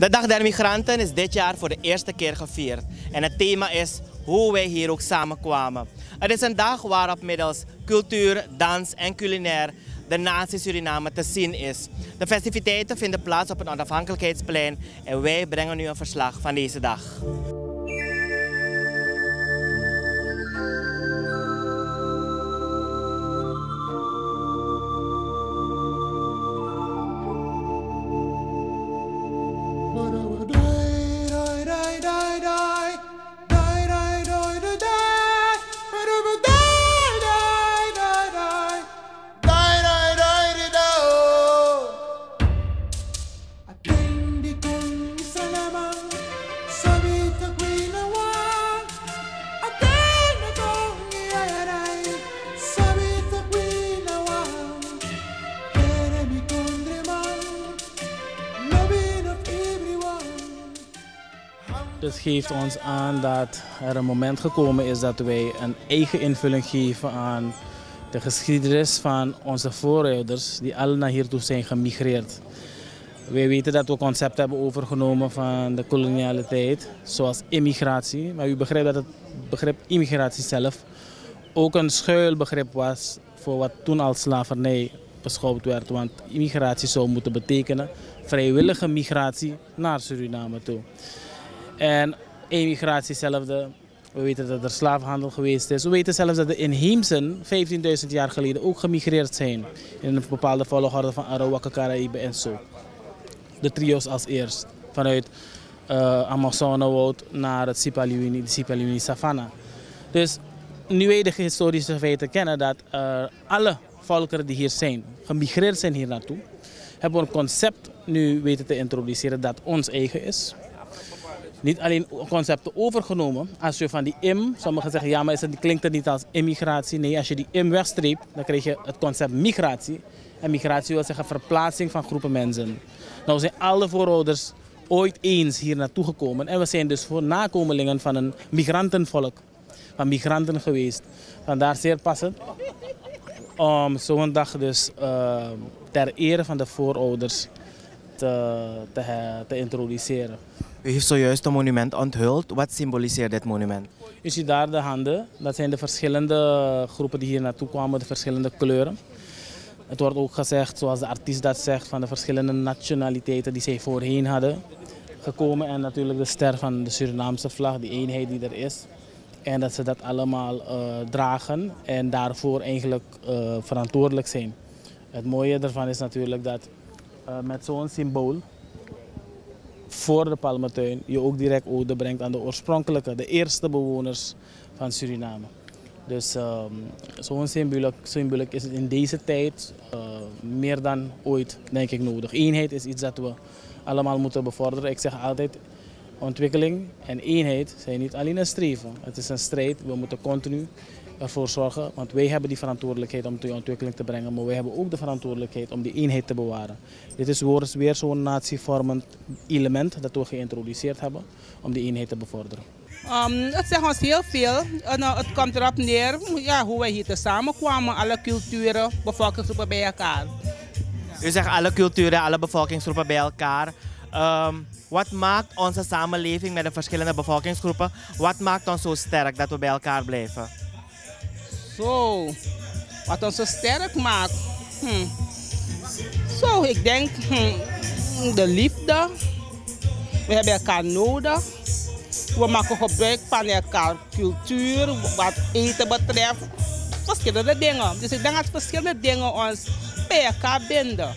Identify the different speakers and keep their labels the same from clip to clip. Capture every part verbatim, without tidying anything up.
Speaker 1: De Dag der Migranten is dit jaar voor de eerste keer gevierd. En het thema is hoe wij hier ook samenkwamen. Het is een dag waarop middels cultuur, dans en culinair de natie Suriname te zien is. De festiviteiten vinden plaats op het Onafhankelijkheidsplein en wij brengen u een verslag van deze dag.
Speaker 2: Dit geeft ons aan dat er een moment gekomen is dat wij een eigen invulling geven aan de geschiedenis van onze voorouders die alle naar hiertoe zijn gemigreerd. Wij weten dat we concepten hebben overgenomen van de koloniale tijd, zoals immigratie. Maar u begrijpt dat het begrip immigratie zelf ook een schuilbegrip was voor wat toen als slavernij beschouwd werd. Want immigratie zou moeten betekenen vrijwillige migratie naar Suriname toe. En emigratie hetzelfde. We weten dat er slavenhandel geweest is. We weten zelfs dat de inheemsen vijftienduizend jaar geleden ook gemigreerd zijn. In een bepaalde volgorde van Arawak, Caraïbe en zo. De trio's als eerst. Vanuit uh, Amazonewoud naar het Sipaliwini, de Sipaliwini Savannah. Dus nu wij de historische feiten kennen dat uh, alle volkeren die hier zijn, gemigreerd zijn hier naartoe, hebben we een concept nu weten te introduceren dat ons eigen is. Niet alleen concepten overgenomen. Als je van die im, sommigen zeggen ja, maar het klinkt het niet als immigratie. Nee, als je die im wegstreept, dan krijg je het concept migratie. En migratie wil zeggen verplaatsing van groepen mensen. Nou zijn alle voorouders ooit eens hier naartoe gekomen. En we zijn dus voor nakomelingen van een migrantenvolk. Van migranten geweest. Vandaar zeer passend om zo'n dag dus uh, ter ere van de voorouders te, te, te introduceren.
Speaker 1: U heeft zojuist een monument onthuld. Wat symboliseert dit monument?
Speaker 2: U ziet daar de handen. Dat zijn de verschillende groepen die hier naartoe kwamen, de verschillende kleuren. Het wordt ook gezegd, zoals de artiest dat zegt, van de verschillende nationaliteiten die zij voorheen hadden gekomen. En natuurlijk de ster van de Surinaamse vlag, die eenheid die er is. En dat ze dat allemaal uh, dragen en daarvoor eigenlijk uh, verantwoordelijk zijn. Het mooie ervan is natuurlijk dat uh, met zo'n symbool voor de palmentuin je ook direct ode brengt aan de oorspronkelijke, de eerste bewoners van Suriname. Dus um, zo'n symboliek, symboliek is in deze tijd uh, meer dan ooit, denk ik, nodig. Eenheid is iets dat we allemaal moeten bevorderen. Ik zeg altijd, ontwikkeling en eenheid zijn niet alleen een streven. Het is een strijd, we moeten continu ervoor zorgen, want wij hebben die verantwoordelijkheid om die ontwikkeling te brengen, maar wij hebben ook de verantwoordelijkheid om die eenheid te bewaren. Dit is weer zo'n natievormend element dat we geïntroduceerd hebben om die eenheid te bevorderen.
Speaker 3: Um, het zegt ons heel veel. Uh, het komt erop neer ja, hoe wij hier tezamen kwamen, alle culturen, bevolkingsgroepen bij elkaar.
Speaker 1: U zegt alle culturen, alle bevolkingsgroepen bij elkaar. Um, wat maakt onze samenleving met de verschillende bevolkingsgroepen, wat maakt ons zo sterk dat we bij elkaar blijven?
Speaker 3: Zo, wat ons zo sterk maakt? Hm. Zo, ik denk hm, de liefde. We hebben elkaar nodig. We maken gebruik van elkaar cultuur, wat eten betreft. Verschillende dingen. Dus ik denk dat verschillende dingen ons bij elkaar binden.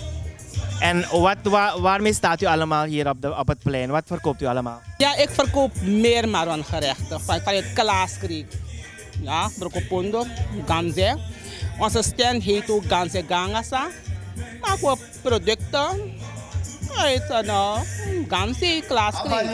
Speaker 1: En wat, waar, waarmee staat u allemaal hier op, de, op het plein? Wat verkoopt u allemaal?
Speaker 3: Ja, ik verkoop meer marongerechten van, van het Klaaskriek. Ja, brokopondo, ganze. Onze stand heet ook ganze gangasa. Maken we producten uit een uh, ganze Klaaskriek.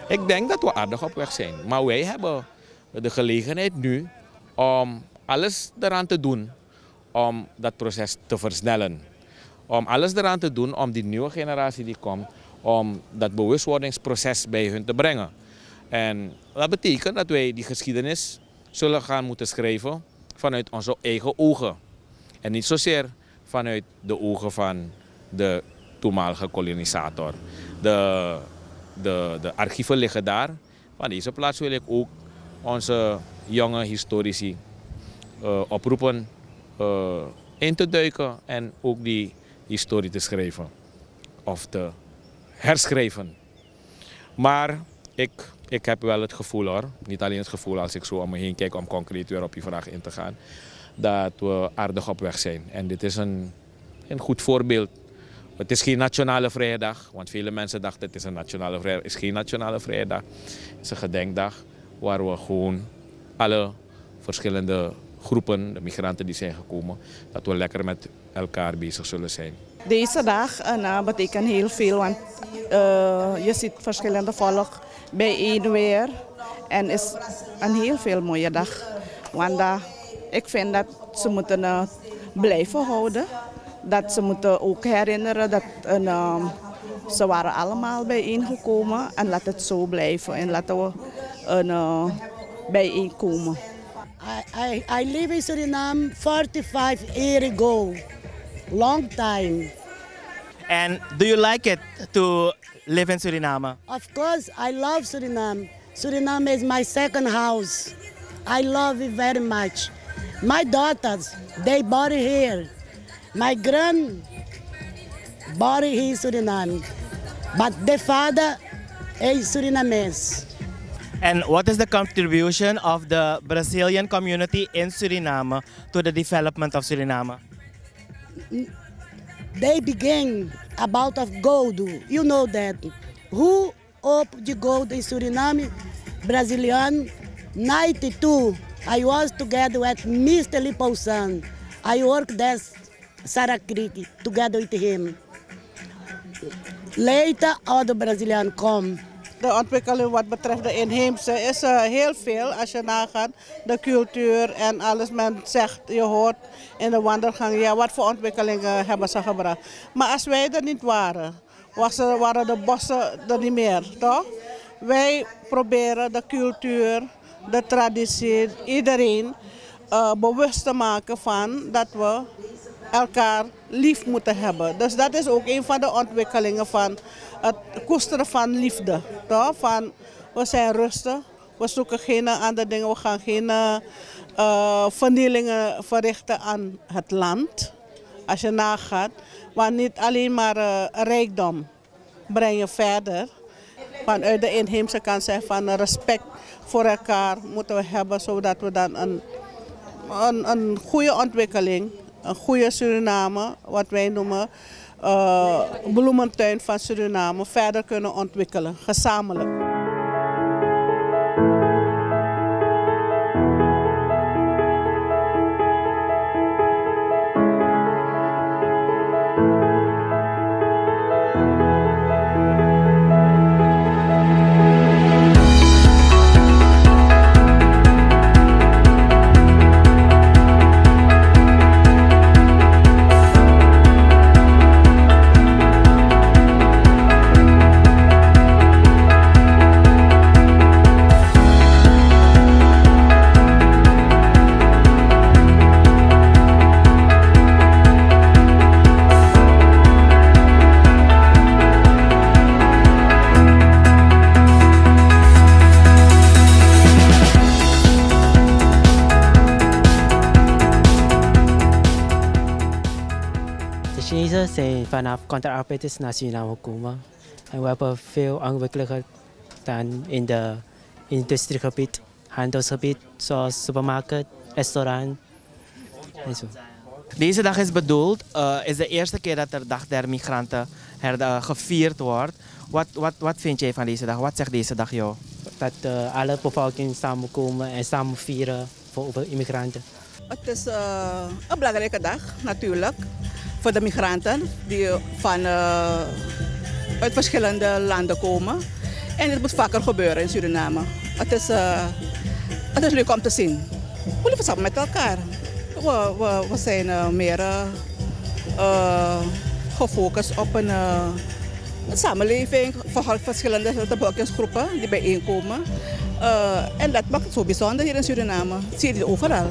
Speaker 4: Ik denk dat we aardig op weg zijn. Maar wij hebben de gelegenheid nu om alles eraan te doen om dat proces te versnellen. Om alles eraan te doen om die nieuwe generatie die komt, om dat bewustwordingsproces bij hun te brengen. En dat betekent dat wij die geschiedenis zullen gaan moeten schrijven vanuit onze eigen ogen. En niet zozeer vanuit de ogen van de toenmalige kolonisator. De, de, de archieven liggen daar. Van deze plaats wil ik ook onze jonge historici uh, oproepen uh, in te duiken en ook die historie te schrijven of te herschrijven. Maar ik, ik heb wel het gevoel hoor, niet alleen het gevoel als ik zo om me heen kijk om concreet weer op je vraag in te gaan, dat we aardig op weg zijn. En dit is een, een goed voorbeeld. Het is geen nationale vrijdag, want vele mensen dachten het is een nationale vrijdag. Het is geen nationale vrijdag. Het is een gedenkdag waar we gewoon alle verschillende groepen, de migranten die zijn gekomen, dat we lekker met elkaar bezig zullen zijn.
Speaker 5: Deze dag uh, betekent heel veel, want uh, je ziet verschillende volk bijeen weer. En het is een heel veel mooie dag. Want uh, ik vind dat ze moeten uh, blijven houden. Dat ze moeten ook herinneren dat uh, uh, ze waren allemaal bijeengekomen. En laat het zo blijven en laten we uh, bijeenkomen.
Speaker 6: I, I, I live in Suriname forty-five years ago. Long time.
Speaker 1: And do you like it to live in Suriname?
Speaker 6: Of course, I love Suriname. Suriname is my second house. I love it very much. My daughters, they born here. My grand born here in Suriname. But the father is Surinamese.
Speaker 1: And what is the contribution of the Brazilian community in Suriname to the development of Suriname?
Speaker 6: They began about of gold. You know that. Who opened the gold in Suriname? Brazilian. ninety-two. I was together with Mister Lipousan. I worked at Sarah Creek together with him. Later, other Brazilians come.
Speaker 3: De ontwikkeling wat betreft de inheemse is uh, heel veel als je nagaat. De cultuur en alles. Men zegt, je hoort in de wandelgang, ja, wat voor ontwikkelingen hebben ze gebracht. Maar als wij er niet waren, was er, waren de bossen er niet meer, toch? Wij proberen de cultuur, de traditie, iedereen uh, bewust te maken van dat we elkaar lief moeten hebben. Dus dat is ook een van de ontwikkelingen van het koesteren van liefde. Toch? Van, we zijn rustig, we zoeken geen andere dingen, we gaan geen uh, vernielingen verrichten aan het land. Als je nagaat, maar niet alleen maar uh, rijkdom breng je verder. Vanuit de inheemse kant zijn van respect voor elkaar moeten we hebben, zodat we dan een, een, een goede ontwikkeling, een goede Suriname, wat wij noemen uh, bloementuin van Suriname, verder kunnen ontwikkelen, gezamenlijk.
Speaker 7: Chinezen zijn vanaf contraarbeiders naar Suriname gekomen. En we hebben veel ontwikkelingen gedaan in de industriegebied, handelsgebied, zoals supermarkt, restaurant en zo.
Speaker 1: Deze dag is bedoeld, uh, is de eerste keer dat de Dag der Migranten her, uh, gevierd wordt. Wat, wat, wat vind jij van deze dag? Wat zegt deze dag jou?
Speaker 7: Dat uh, alle bevolking samenkomen en samen vieren voor immigranten.
Speaker 5: Het is uh, een belangrijke dag natuurlijk voor de migranten die van, uh, uit verschillende landen komen.
Speaker 3: En het moet vaker gebeuren in Suriname. Het is, uh, het is leuk om te zien. We leven samen met elkaar. We, we, we zijn uh, meer uh, uh, gefocust op een, uh, een samenleving van verschillende bevolkingsgroepen die bijeenkomen. Uh, en dat maakt het zo bijzonder hier in Suriname. Dat zie je dit overal.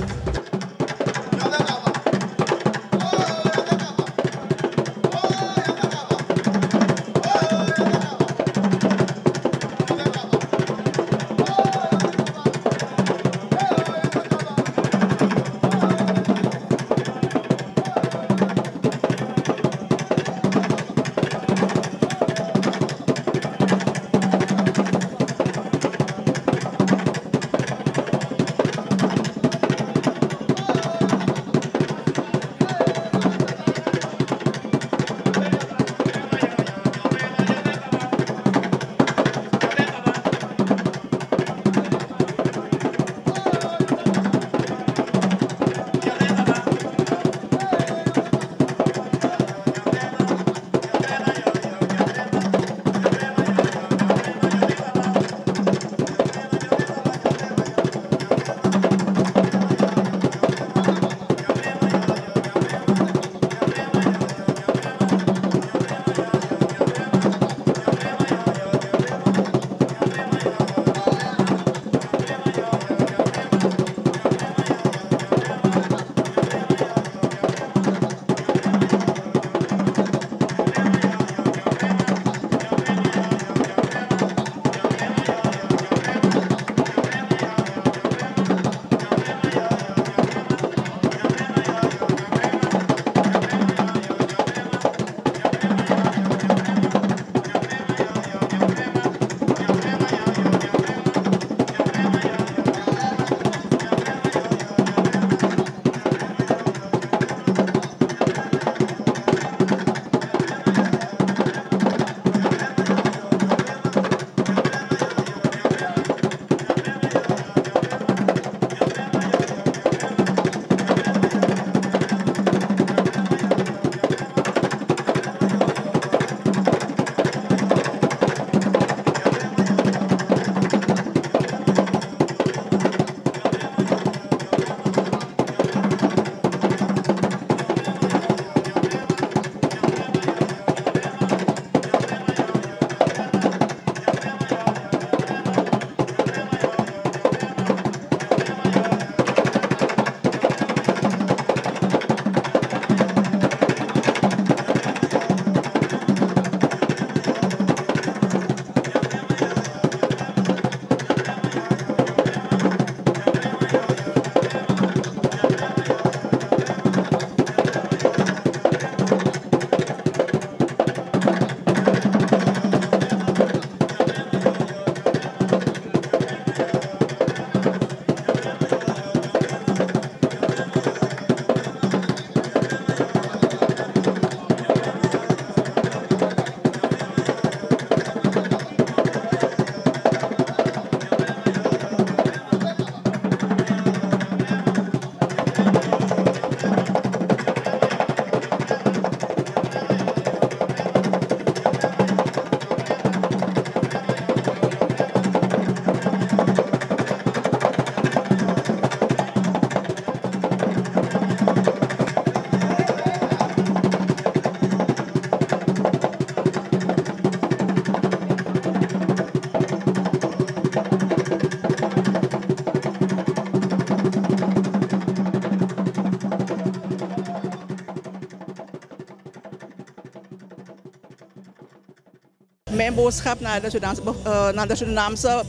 Speaker 3: Mijn boodschap naar de Surinaamse, uh, naar de Surinaamse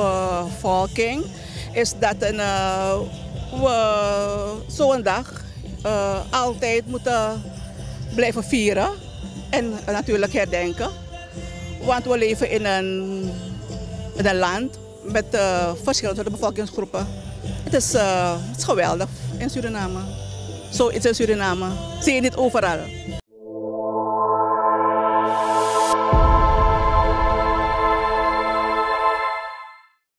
Speaker 3: bevolking is dat een, uh, we zo'n dag uh, altijd moeten blijven vieren en uh, natuurlijk herdenken. Want we leven in een, in een land met uh, verschillende bevolkingsgroepen. Het is, uh, het is geweldig in Suriname. Zoiets in Suriname. Zie je niet overal.